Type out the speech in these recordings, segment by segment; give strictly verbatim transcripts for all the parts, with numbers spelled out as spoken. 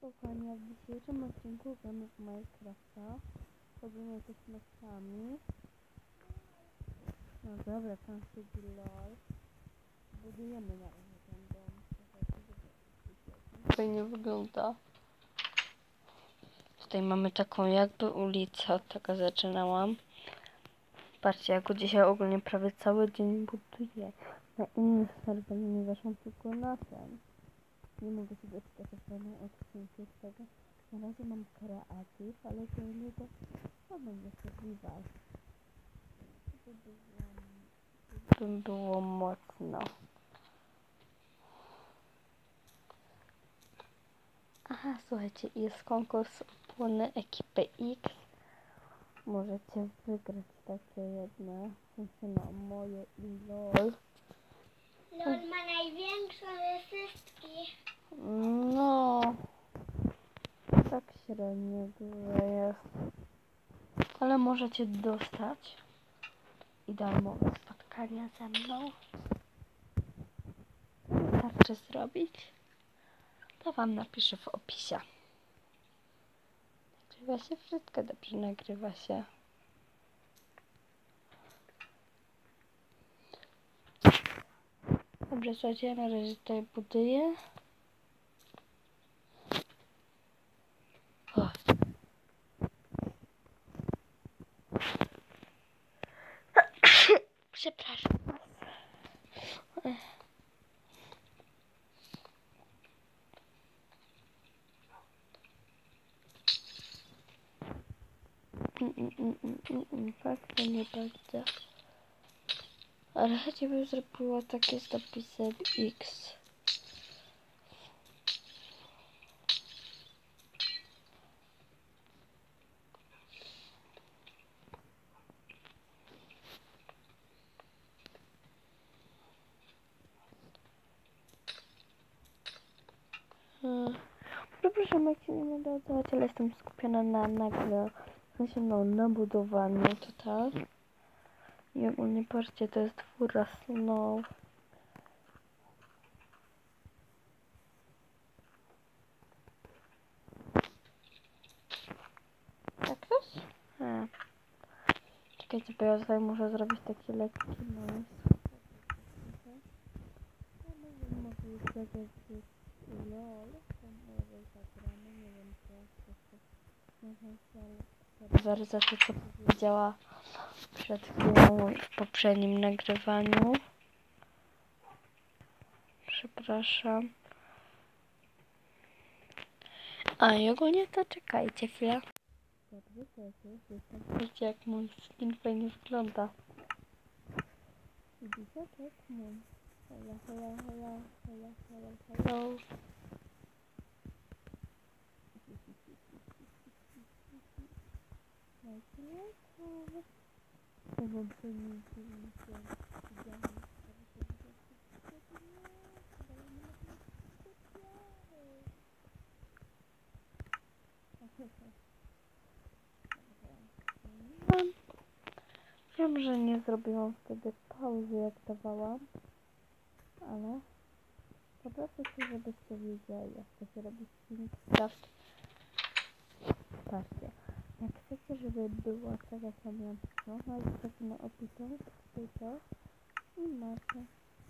kochani, a w dzisiejszym odcinku gramy w Minecrafta. Robimy to z nocami. No dobra, tam siedzi lol. Budujemy na razie ten dom. Fajnie wygląda. Tutaj mamy taką jakby ulicę, od tego zaczynałam. Patrzcie, jak dzisiaj ogólnie prawie cały dzień buduję. Na innych serwerach nie weszłam tylko na ten. Nie mogę się doczekać pewnej odcinki z tego. Na razie mam kreatyw, ale to nie to, to będzie survival. To by było, to by było mocno. Aha, słuchajcie, jest konkurs Opłony Ekipy X. Możecie wygrać takie jedne. W sensie no, moje i LOL. LOL ma największą ze wszystkich. No, tak średnio dużo jest. Ale możecie dostać i darmowe spotkania ze mną. Wystarczy zrobić. To wam napiszę w opisie. Nagrywa się wszystko dobrze, nagrywa się. Dobrze, słuchajcie, ja na razie tutaj buduję. O. Przepraszam was. Mm, mm, mm, mm, mm, mm. Tak, to nie bardzo. Ale chętnie bym zrobiła takie z napisem X. Hmm. Przepraszam, jak się nie będę odzywać, ale jestem skupiona na nagle, w sensie no, na budowaniu total. I ogólnie patrzcie, to jest fura snow. Tak też? A. Czekajcie, bo ja tutaj muszę zrobić taki lekki noise. Ale może już tak jak jest lol, to może zagramy, nie wiem co jest serwer za to, co powiedziała przed chwilą w poprzednim nagrywaniu. Przepraszam. A i ogólnie to czekajcie chwilę. Dobrze, to jest, jestem. Widzicie, jak mój skin fajnie wygląda. Widzicie, jak mój. Hello, hello, hello, hello, hello, hello. Lajki, lajki. Ja wam to nie wiem, Wiem, że nie zrobiłam wtedy pauzy, jak dawałam, ale po prostu chcę, żebyście wiedzieli, jak to się robi Minecraft. Patrzcie, jak chcecie, żeby było tak, jak ja miałam no, no i taki na opisie, to i macie.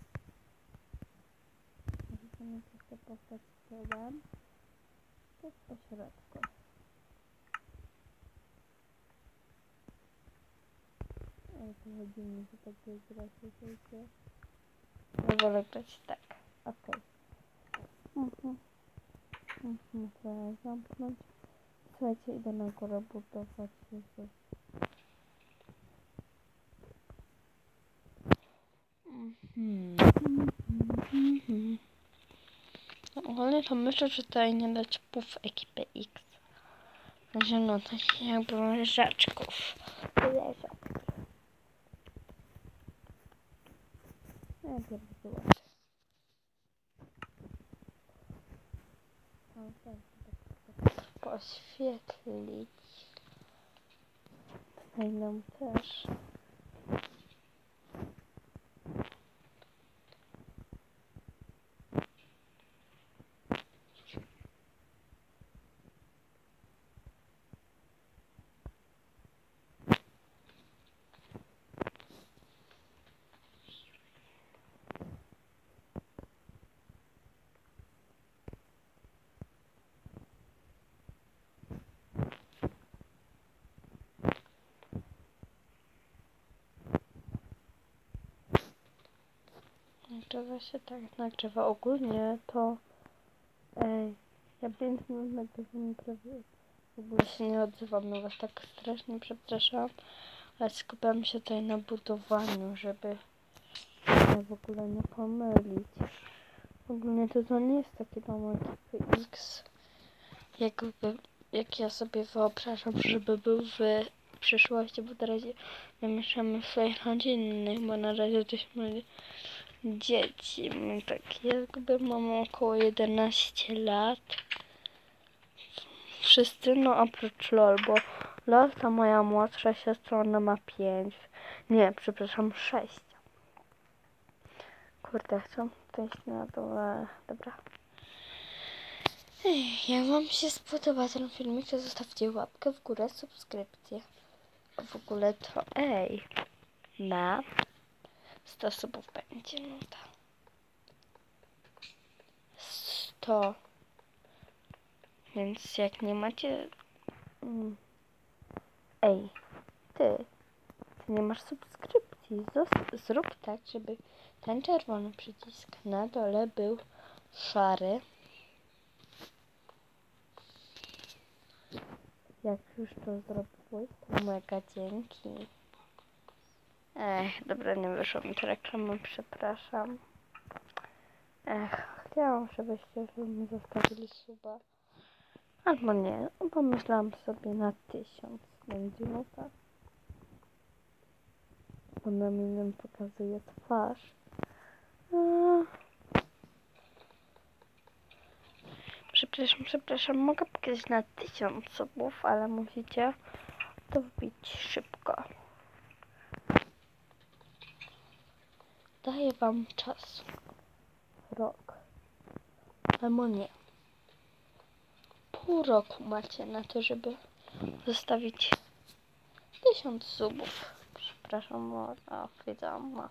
Możecie mieć jeszcze postać tyłem, to jest po środku. Ale to chodzi mi, że takie grać się. Ja wolę grać tak. Okej. Mhm. Mhm. Trzeba zamknąć. Słuchajcie, idę na górę budować Jezus. Mhm. Mhm. No, ogólnie to myślę, że tutaj nie dać puf ekipy X. Znaczy no takich jakby leżaczków. Leżaczki. Najpierw złożę. Poświetlić. Tutaj nam też. nagrywa się tak, nagrywa ogólnie, to ej, ja pięć minut nagrywam prawie, w ogóle się nie odzywam na was, tak strasznie przepraszam, ale skupiam się tutaj na budowaniu, żeby mnie w ogóle nie pomylić. Ogólnie to, to nie jest taki dom ekipy X, jakby, jak ja sobie wyobrażam, żeby był w przyszłości, bo na razie namieszamy swoich rodzinnych, bo na razie jesteśmy dzieci. My tak jakby mamy około jedenaście lat. Wszyscy, no oprócz Lol, bo Lol to moja młodsza siostra, ona ma pięć. Nie, przepraszam, sześć. Kurde, chcę wejść na dole. Dobra. Ej, jak wam się spodoba ten filmik, to zostawcie łapkę w górę, subskrypcję. W ogóle to ej, na sto subów będzie, no tak. sto. Więc jak nie macie... Mm. Ej, ty, ty nie masz subskrypcji. Zos- zrób tak, żeby ten czerwony przycisk na dole był szary. Jak już to zrobiłeś, to mega dzięki. Ech, dobra, nie wyszło mi to reklamy, przepraszam. Ech, chciałam, żebyście mi zostawili suba. Albo nie, no pomyślałam sobie na tysiąc będzie, no tak. Bo na mnie pokazuje twarz. Eee. Przepraszam, przepraszam, mogę pokazać na tysiąc subów, ale musicie to wbić szybko. Daję wam czas. Rok. Albo nie. Pół roku macie na to, żeby zostawić tysiąc subów. Przepraszam, bo a, wiedziałam, ma.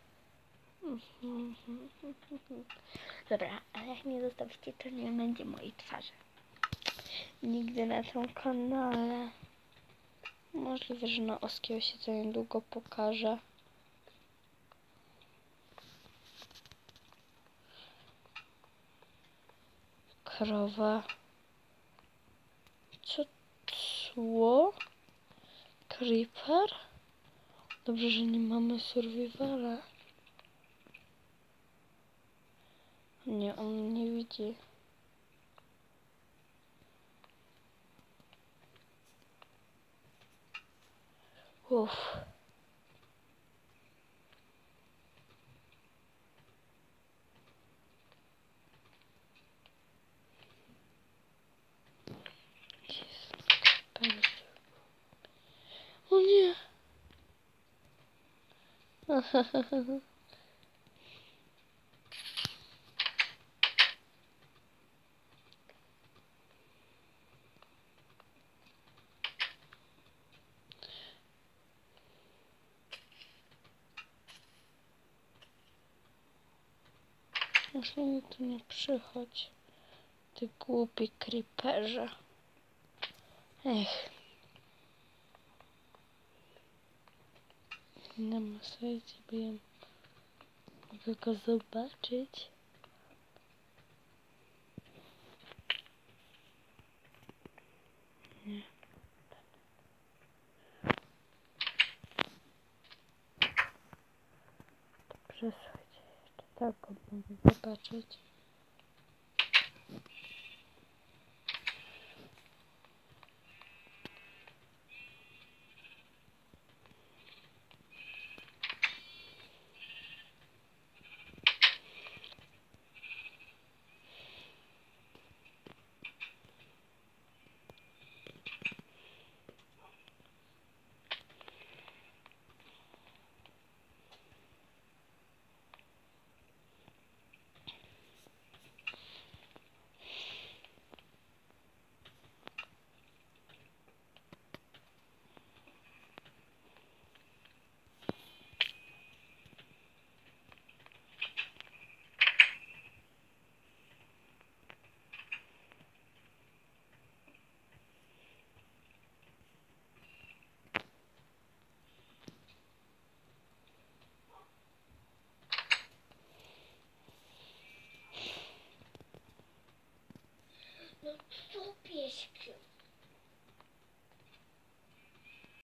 Dobra, ale jak nie zostawicie, to nie będzie mojej twarzy. Nigdy na tym kanale. Możliwe, że na Oskiego się to niedługo pokaże. Krowa. Co? Cło? Creeper? Dobrze, że nie mamy survivala. Nie, on nie widzi. Uff. O nie. Może mi tu nie przychodź. Ty głupi creeperze. Ech. Nie ma sensu, bo ja mogę go zobaczyć. Nie. Dobrze, słuchajcie, jeszcze tak go mogę zobaczyć. tu,